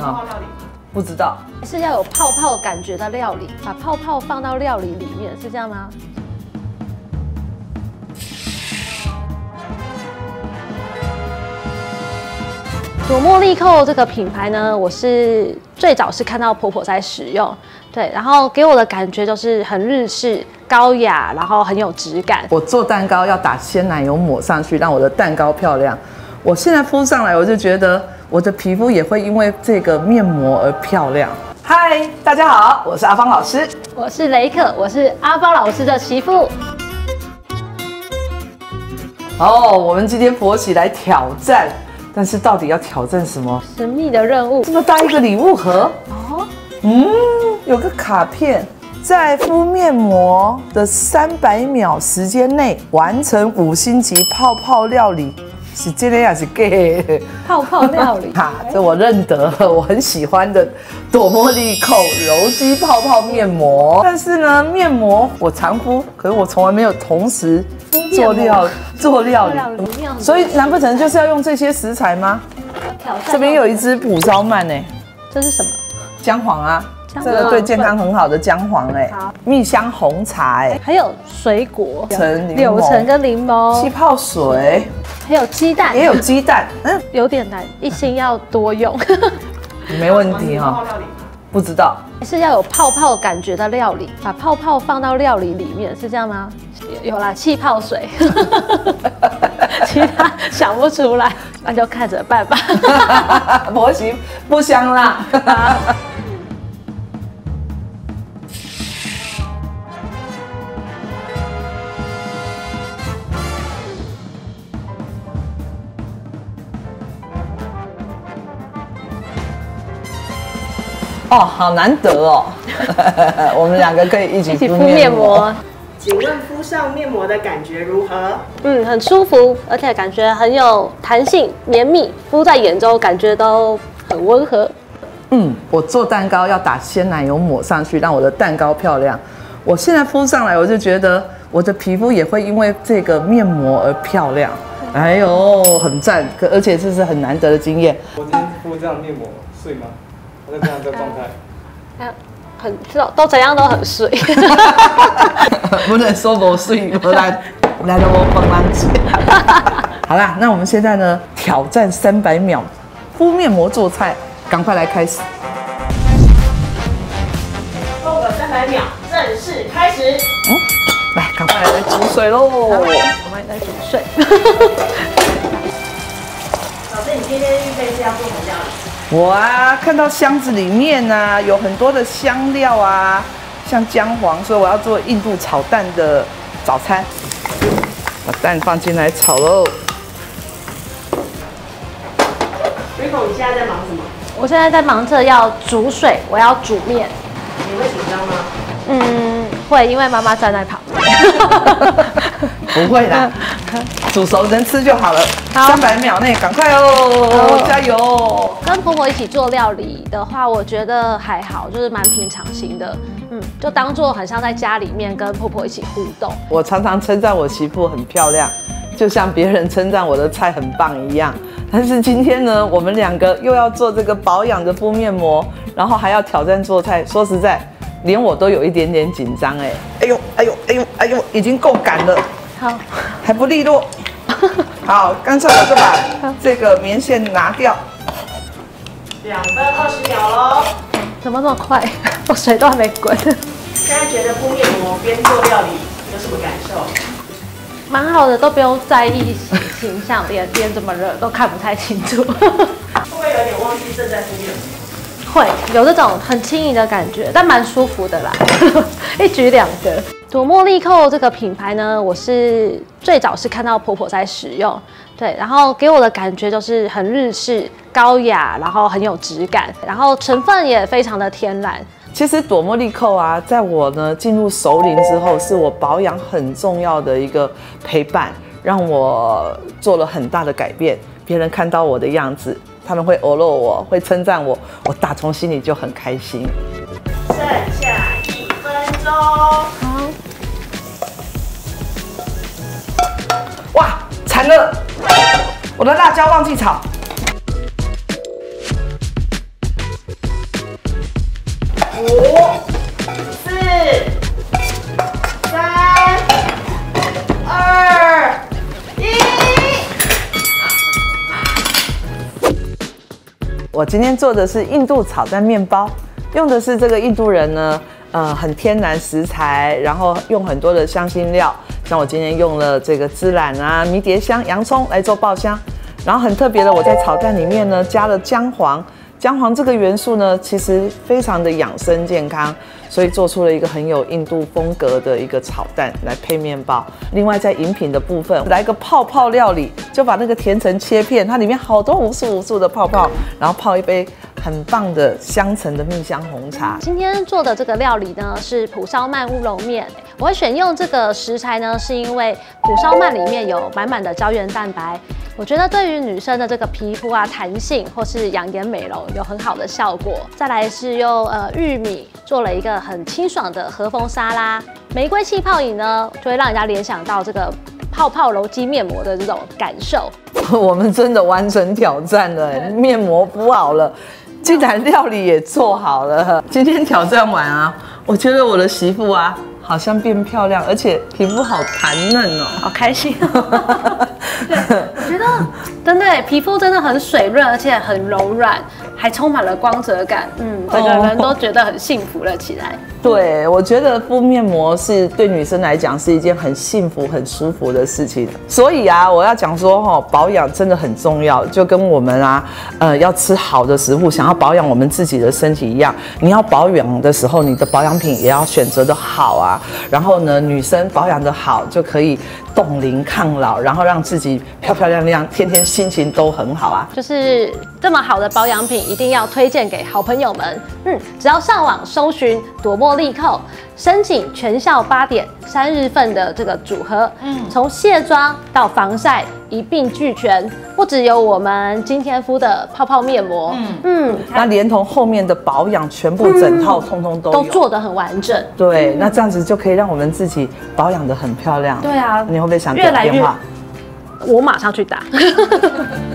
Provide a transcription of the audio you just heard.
哈？不知道， 是要有泡泡感觉的料理，把泡泡放到料理里面，是这样吗？朵茉莉蔻这个品牌呢，我是最早是看到婆婆在使用，对，然后给我的感觉就是很日式、高雅，然后很有质感。 我做蛋糕要打鲜奶油抹上去，让我的蛋糕漂亮。我现在敷上来，我就觉得我的皮肤也会因为这个面膜而漂亮。嗨，大家好，我是阿芳老师， 我是雷可，我是阿芳老师的媳妇。 哦，我们今天佛喜来挑战。但是到底要挑战什么？ 神秘的任务， 这么大一个礼物盒哦， 有个卡片，在敷面膜的300秒时间内完成5星级泡泡料理，是真的还是假的？ 泡泡料理， 哈，这我认得，我很喜欢的朵茉莉蔻柔肌泡泡面膜。但是呢，面膜我常敷，可是我从来没有同时做料理，所以难不成就是要用这些食材吗？这边有一支蒲烧鳗呢， 这是什么？ 姜黄啊，这个对健康很好的姜黄哎，蜜香红茶哎， 还有水果， 柳橙跟柠檬， 气泡水， 还有鸡蛋， 也有鸡蛋， 有点难，一心要多用， 没问题哈。不知道， 是要有泡泡感觉的料理，把泡泡放到料理里面，是这样吗？有啦，气泡水，其他想不出来，那就看着办吧。 婆媳不香辣。哦，好难得哦，我们2个可以一起敷面膜。 请问敷上面膜的感觉如何？ 很舒服，而且感觉很有弹性、绵密，敷在眼周感觉都很温和。 我做蛋糕要打鲜奶油抹上去，让我的蛋糕漂亮。我现在敷上来，我就觉得我的皮肤也会因为这个面膜而漂亮。哎呦，很赞！而且这是很难得的经验。 我今天敷这样面膜睡吗？还是这样的状态？ 都怎样都很睡。 不能说不睡，不然来了我帮忙吃。好啦，那我们现在呢挑战300秒敷面膜做菜，赶快来开始。 后个300秒，正式开始。 来，赶快来煮水喽！ 我们也在煮水。 老师，你今天预备是要做什么料理？ 我啊，看到箱子里面啊有很多的香料啊，像姜黄，所以我要做印度炒蛋的早餐。把蛋放进来炒喽。 Rico， 你现在在忙什么？ 我现在在忙着要煮水，我要煮面。 你会紧张吗？ 会，因为妈妈站在旁边。 不会啦，煮熟能吃就好了。300秒内，赶快哦，加油！ 跟婆婆一起做料理的话，我觉得还好，就是蛮平常心的。就当做很像在家里面跟婆婆一起互动。 我常常称赞我媳妇很漂亮，就像别人称赞我的菜很棒一样。但是今天呢，我们2个又要做这个保养的敷面膜，然后还要挑战做菜。说实在，连我都有一点点紧张哎。哎呦，已经够赶了。 好， 还不利落。好，刚才我就把这个棉线拿掉。 2分20秒喽。 怎么那么快？我水都还没滚。 现在觉得敷面膜边做料理有什么感受？ 蛮好的，都不用在意形象，脸这么热都看不太清楚。 会不会有点忘记正在敷面膜？ 会有这种很轻盈的感觉，但蛮舒服的啦，一举2得。朵茉莉蔻这个品牌呢，我是最早是看到婆婆在使用，对，然后给我的感觉就是很日式、高雅，然后很有质感，然后成分也非常的天然。 其实朵茉莉蔻啊，在我呢进入熟龄之后，是我保养很重要的一个陪伴，让我做了很大的改变。别人看到我的样子，他们会欧露我，会称赞我，我打从心里就很开心。 剩下1分钟。 好， 哇，惨了，我的辣椒忘记炒。 我今天做的是印度炒蛋面包，用的是这个印度人呢，很天然食材，然后用很多的香辛料，像我今天用了这个孜然啊、迷迭香、洋葱来做爆香，然后很特别的，我在炒蛋里面呢加了姜黄。姜黄这个元素呢，其实非常的养生健康，所以做出了一个很有印度风格的一个炒蛋来配面包。另外在饮品的部分，来个泡泡料理，就把那个甜橙切片，它里面好多无数无数的泡泡，然后泡一杯很棒的香橙的蜜香红茶。 今天做的这个料理呢是蒲烧鳗乌龙面，我会选用这个食材呢，是因为蒲烧鳗里面有满满的胶原蛋白。我觉得对于女生的这个皮肤啊弹性或是养颜美容有很好的效果。再来是用玉米做了一个很清爽的和风沙拉，玫瑰气泡饮呢就会让人家联想到这个泡泡柔肌面膜的这种感受。 我们真的完成挑战了，面膜敷好了，竟然料理也做好了。今天挑战完啊，我觉得我的媳妇啊好像变漂亮，而且皮肤好弹嫩哦， 好开心。对，我觉得真的皮肤真的很水润，而且很柔软，还充满了光泽感。整个人都觉得很幸福了起来。 对，我觉得敷面膜是对女生来讲是一件很幸福、很舒服的事情。所以啊，我要讲说保养真的很重要，就跟我们啊，要吃好的食物，想要保养我们自己的身体一样。你要保养的时候，你的保养品也要选择的好啊。然后呢，女生保养的好，就可以冻龄抗老，然后让自己漂漂亮亮，天天心情都很好啊。 就是这么好的保养品，一定要推荐给好朋友们。只要上网搜寻朵茉莉蔻，申请全校8点3日份的这个组合，从卸妆到防晒一并俱全，不只有我们今天敷的泡泡面膜， 那连同后面的保养，全部整套通通都有， 都做得很完整。 对，那这样子就可以让我们自己保养得很漂亮。 对啊， 你会不会想打电话？ 我马上去打。